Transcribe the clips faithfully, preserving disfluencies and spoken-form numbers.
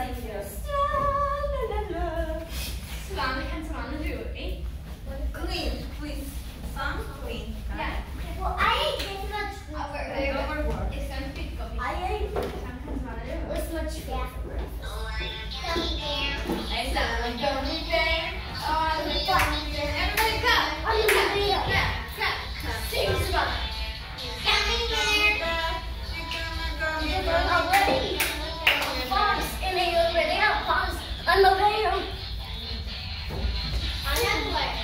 ready for this. Savannah, can Savannah do it with me? Queen, please. Song Queen. Yeah. Well, I ate much. Overwork. It's going to be copy. I ate Can Savannah do it? this much faster. Gummy bear. I said, I'm gummy bear. Oh, I'm a gummy bear. Everybody go. I'm a gummy bear. Go, go, go. Sing Savannah. Gummy bear. You're already a fox, and they already a fox. I'm a bear. I have like.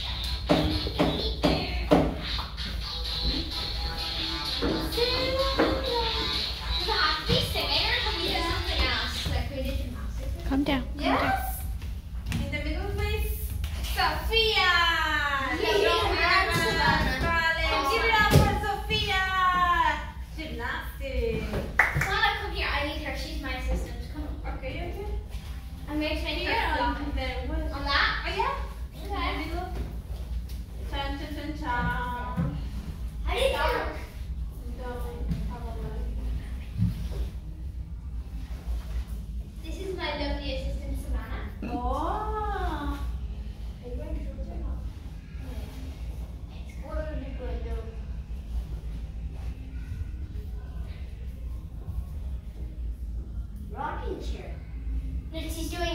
Does it have to be singing or can we do something else like we did gymnastics? Calm down. Calm down. Yes. In the middle, please. Sophia. Yeah. Vale. Give it up for Sophia. Gymnastics. Savannah, come here. I need her. She's my assistant. Come on. Okay, okay. I'm going to make Here her on flop. the what? On that? Oh yeah. In Okay. the middle. Chan chan chan chan. How do you go? This is my lovely assistant, Savannah. Oh. Are you wearing shorts or not? It's going to be good though. Rocking chair.